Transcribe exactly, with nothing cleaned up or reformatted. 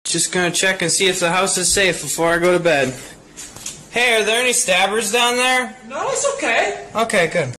Just gonna check and see if the house is safe before I go to bed. Hey, are there any stabbers down there? No, it's okay. Okay, good.